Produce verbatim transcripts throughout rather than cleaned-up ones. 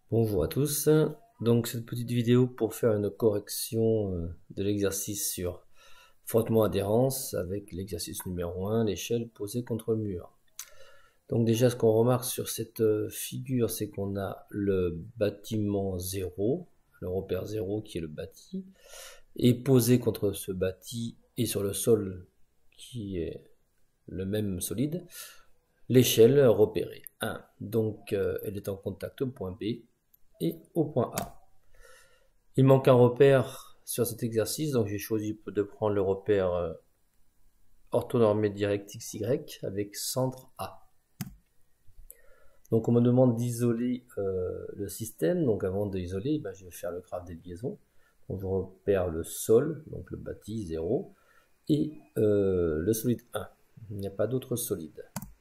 Bonjour à tous, donc cette petite vidéo pour faire une correction de l'exercice sur frottement-adhérence avec l'exercice numéro un, l'échelle posée contre le mur. Donc déjà ce qu'on remarque sur cette figure, c'est qu'on a le bâtiment zéro, le repère zéro qui est le bâti, et posé contre ce bâti et sur le sol qui est le même solide, l'échelle repérée un. Donc euh, elle est en contact au point B et au point A. Il manque un repère sur cet exercice, donc j'ai choisi de prendre le repère euh, orthonormé direct X Y avec centre A. Donc on me demande d'isoler euh, le système, donc avant d'isoler, ben, je vais faire le graphe des liaisons. Donc je repère le sol, donc le bâti zéro, et euh, le solide un. Il n'y a pas d'autre solide.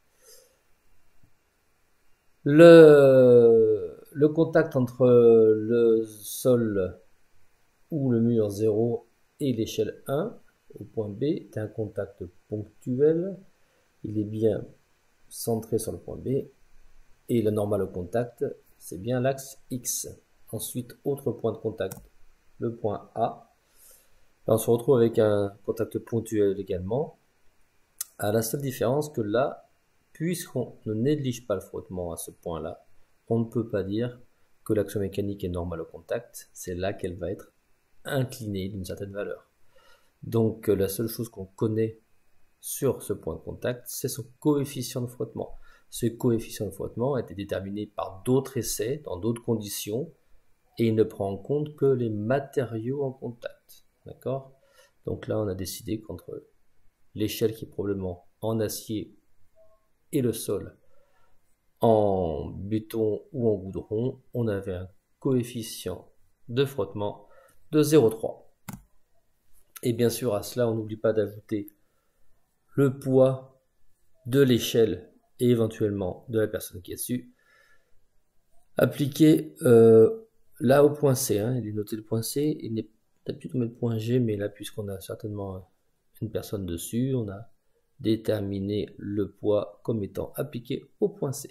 Le, le contact entre le sol ou le mur zéro et l'échelle un au point B est un contact ponctuel. Il est bien centré sur le point B et le normal au contact, c'est bien l'axe X. Ensuite, autre point de contact, le point A. Là, on se retrouve avec un contact ponctuel également, à la seule différence que là, puisqu'on ne néglige pas le frottement à ce point-là, on ne peut pas dire que l'action mécanique est normale au contact, c'est là qu'elle va être inclinée d'une certaine valeur. Donc la seule chose qu'on connaît sur ce point de contact, c'est son coefficient de frottement. Ce coefficient de frottement a été déterminé par d'autres essais, dans d'autres conditions, et il ne prend en compte que les matériaux en contact. D'accord ? Donc là, on a décidé qu'entre l'échelle qui est probablement en acier et le sol en béton ou en goudron, on avait un coefficient de frottement de zéro virgule trois. Et bien sûr, à cela, on n'oublie pas d'ajouter le poids de l'échelle et éventuellement de la personne qui est dessus, appliqué euh, là au point C. Hein, il est noté le point C, il n'est peut-être plutôt le point G, mais là, puisqu'on a certainement une personne dessus, on a déterminé le poids comme étant appliqué au point C.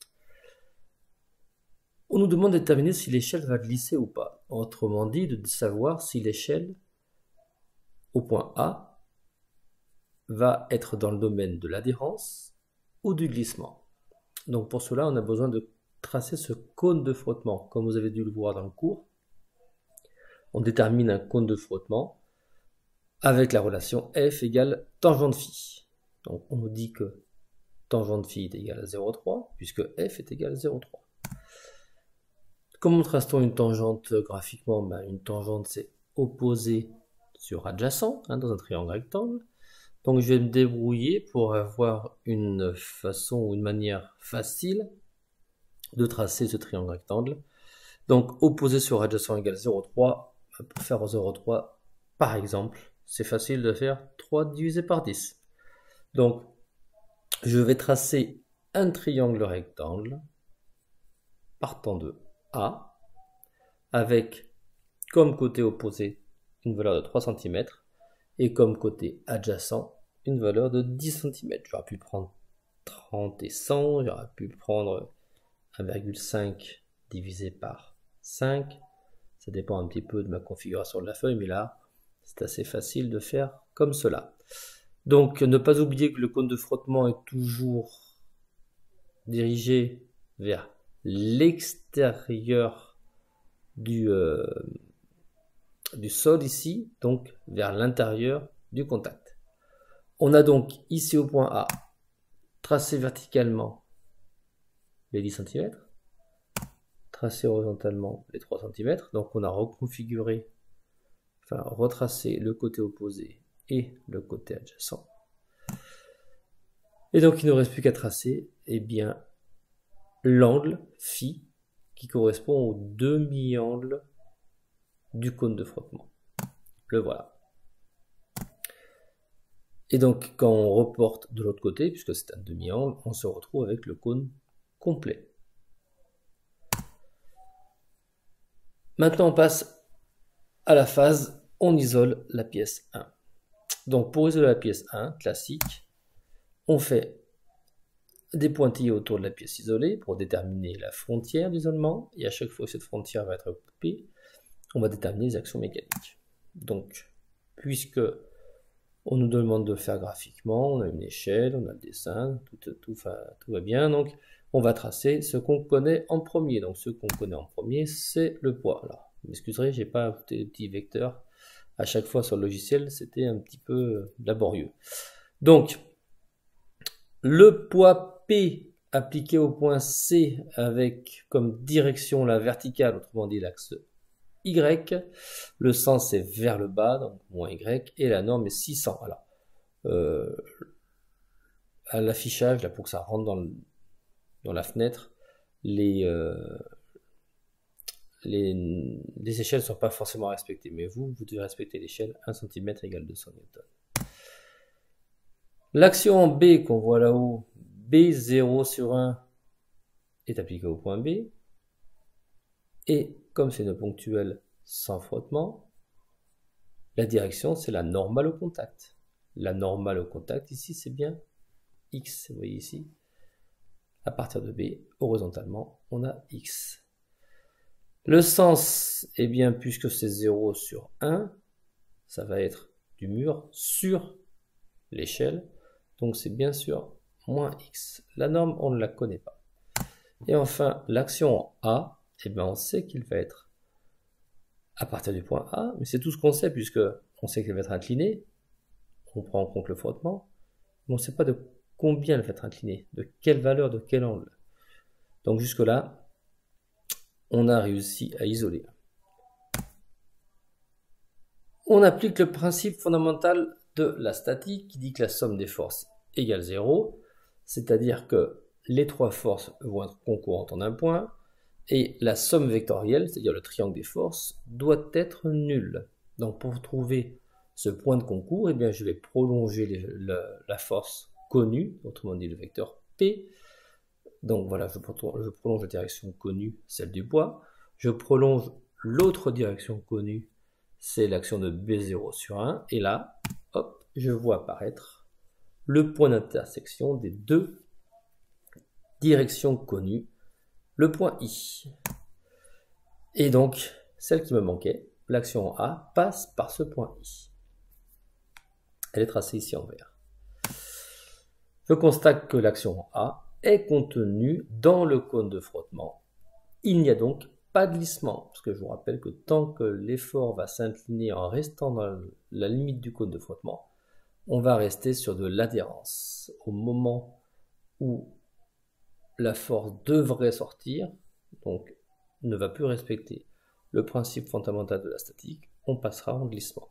On nous demande de déterminer si l'échelle va glisser ou pas. Autrement dit, de savoir si l'échelle au point A va être dans le domaine de l'adhérence ou du glissement. Donc pour cela, on a besoin de tracer ce cône de frottement. Comme vous avez dû le voir dans le cours, on détermine un cône de frottement avec la relation F égale tangente phi. Donc on nous dit que tangente phi est égale à zéro virgule trois, puisque F est égal à zéro virgule trois. Comment trace-t-on une tangente graphiquement? Ben, une tangente, c'est opposé sur adjacent, hein, dans un triangle rectangle. Donc je vais me débrouiller pour avoir une façon ou une manière facile de tracer ce triangle rectangle. Donc opposé sur adjacent égale zéro virgule trois. Pour faire zéro virgule trois, par exemple, c'est facile de faire trois divisé par dix. Donc je vais tracer un triangle rectangle partant de A avec comme côté opposé une valeur de trois centimètres et comme côté adjacent une valeur de dix centimètres. J'aurais pu prendre trente et cent, j'aurais pu prendre un virgule cinq divisé par cinq. Ça dépend un petit peu de ma configuration de la feuille, mais là, c'est assez facile de faire comme cela. Donc, ne pas oublier que le cône de frottement est toujours dirigé vers l'extérieur du, euh, du sol ici, donc vers l'intérieur du contact. On a donc ici au point A tracé verticalement les dix centimètres, tracé horizontalement les trois centimètres, donc on a reconfiguré, enfin retracé le côté opposé et le côté adjacent. Et donc il ne nous reste plus qu'à tracer eh bien l'angle phi qui correspond au demi-angle du cône de frottement. Le voilà. Et donc quand on reporte de l'autre côté, puisque c'est un demi-angle, on se retrouve avec le cône complet. Maintenant on passe à la phase, on isole la pièce un. Donc pour isoler la pièce un, classique, on fait des pointillés autour de la pièce isolée pour déterminer la frontière d'isolement, et à chaque fois que cette frontière va être occupée, on va déterminer les actions mécaniques. Donc, puisque on nous demande de le faire graphiquement, on a une échelle, on a le dessin, tout, tout, tout, tout va bien, donc on va tracer ce qu'on connaît en premier. Donc ce qu'on connaît en premier, c'est le poids. Alors, vous m'excuserez, j'ai pas ajouté de petits vecteurs à chaque fois sur le logiciel, c'était un petit peu laborieux. Donc, le poids P appliqué au point C avec comme direction la verticale, autrement dit l'axe Y, le sens est vers le bas, donc moins Y, et la norme est six cents. Alors, euh, à l'affichage, là, pour que ça rentre dans, le, dans la fenêtre, les, euh, les, les échelles ne sont pas forcément respectées, mais vous, vous devez respecter l'échelle un centimètre égale deux cents newtons. L'action en B qu'on voit là-haut, B zéro sur un, est appliquée au point B, et comme c'est une ponctuelle sans frottement, la direction c'est la normale au contact. La normale au contact ici c'est bien X, vous voyez ici, à partir de B, horizontalement, on a X. Le sens, eh bien, puisque c'est zéro sur un, ça va être du mur sur l'échelle, donc c'est bien sûr moins X. La norme, on ne la connaît pas. Et enfin, l'action en A, eh bien, on sait qu'il va être à partir du point A, mais c'est tout ce qu'on sait, puisque on sait qu'il va être incliné, on prend en compte le frottement, mais on ne sait pas de combien elle va être inclinée, de quelle valeur, de quel angle. Donc jusque-là, on a réussi à isoler. On applique le principe fondamental de la statique qui dit que la somme des forces égale zéro, c'est-à-dire que les trois forces vont être concourantes en un point, et la somme vectorielle, c'est-à-dire le triangle des forces, doit être nulle. Donc pour trouver ce point de concours, eh bien, je vais prolonger les, la, la force connue, autrement dit le vecteur P. Donc voilà, je, je prolonge la direction connue, celle du poids. Je prolonge l'autre direction connue, c'est l'action de B zéro sur un. Et là, hop, je vois apparaître le point d'intersection des deux directions connues, le point I. Et donc, celle qui me manquait, l'action A, passe par ce point I. Elle est tracée ici en vert. Je constate que l'action A est contenue dans le cône de frottement. Il n'y a donc pas de glissement, parce que je vous rappelle que tant que l'effort va s'incliner en restant dans la limite du cône de frottement, on va rester sur de l'adhérence. Au moment où la force devrait sortir, donc ne va plus respecter le principe fondamental de la statique, on passera en glissement.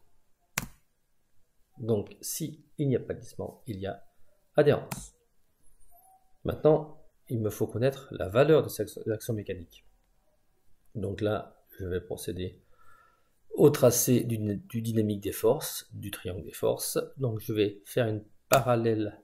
Donc si il n'y a pas de glissement, il y a adhérence. Maintenant, il me faut connaître la valeur de cette action mécanique. Donc là, je vais procéder au tracé du, du dynamique des forces, du triangle des forces. Donc je vais faire une parallèle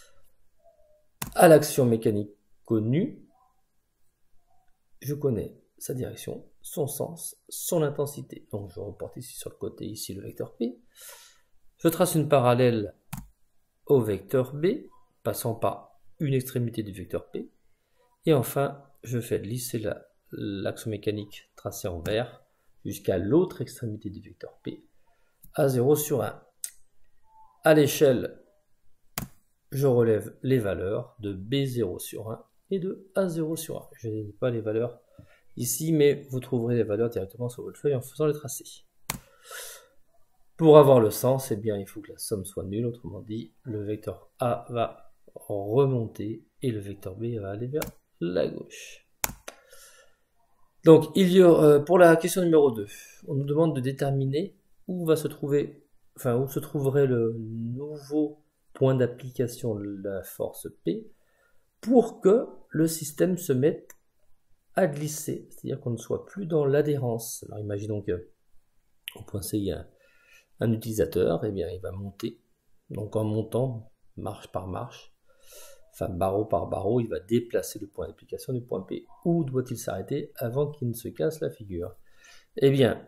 à l'action mécanique connue. Je connais sa direction, son sens, son intensité. Donc je reporte ici sur le côté, ici le vecteur P. Je trace une parallèle au vecteur B, passant par une extrémité du vecteur P. Et enfin, je fais glisser l'action mécanique tracée en vert jusqu'à l'autre extrémité du vecteur P, à zéro sur un. À l'échelle, je relève les valeurs de B zéro sur un et de A zéro sur un. Je n'ai pas les valeurs ici, mais vous trouverez les valeurs directement sur votre feuille en faisant les tracés. Pour avoir le sens, eh bien, il faut que la somme soit nulle, autrement dit, le vecteur A va remonter et le vecteur B va aller vers la gauche. Donc, il y a, pour la question numéro deux, on nous demande de déterminer où va se trouver, enfin, où se trouverait le nouveau point d'application de la force P pour que le système se mette à glisser, c'est-à-dire qu'on ne soit plus dans l'adhérence. Alors, imaginons que au point C, il y a un utilisateur, eh bien, il va monter. Donc, en montant, marche par marche, enfin, barreau par barreau, il va déplacer le point d'application du point P. Où doit-il s'arrêter avant qu'il ne se casse la figure? Eh bien,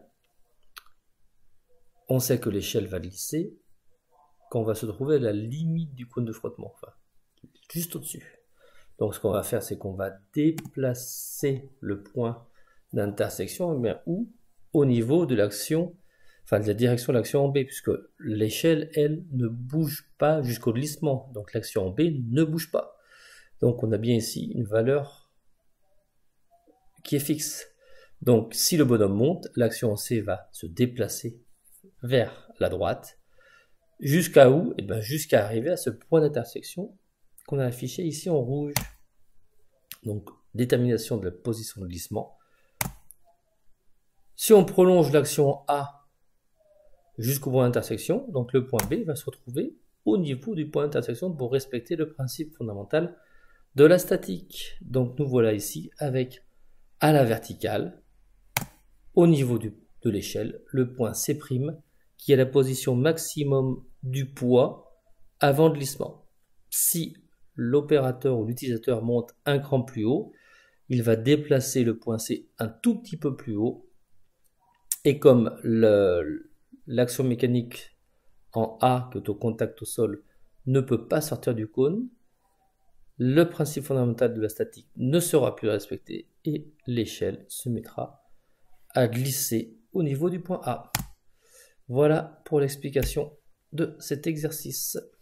on sait que l'échelle va glisser quand on va se trouver à la limite du cône de frottement, enfin, juste au-dessus. Donc ce qu'on va faire, c'est qu'on va déplacer le point d'intersection, mais où? Au niveau de l'action, enfin de la direction de l'action en B, puisque l'échelle, elle, ne bouge pas jusqu'au glissement. Donc l'action en B ne bouge pas. Donc on a bien ici une valeur qui est fixe. Donc si le bonhomme monte, l'action en C va se déplacer vers la droite. Jusqu'à où? Eh bien, jusqu'à arriver à ce point d'intersection qu'on a affiché ici en rouge. Donc détermination de la position de glissement. Si on prolonge l'action A jusqu'au point d'intersection, donc le point B va se retrouver au niveau du point d'intersection pour respecter le principe fondamental de la statique. Donc nous voilà ici avec, à la verticale, au niveau du, de l'échelle, le point C', qui est la position maximum du poids avant le glissement. Si l'opérateur ou l'utilisateur monte un cran plus haut, il va déplacer le point C un tout petit peu plus haut. Et comme l'action mécanique en A, qui est au contact au sol, ne peut pas sortir du cône, le principe fondamental de la statique ne sera plus respecté et l'échelle se mettra à glisser au niveau du point A. Voilà pour l'explication de cet exercice.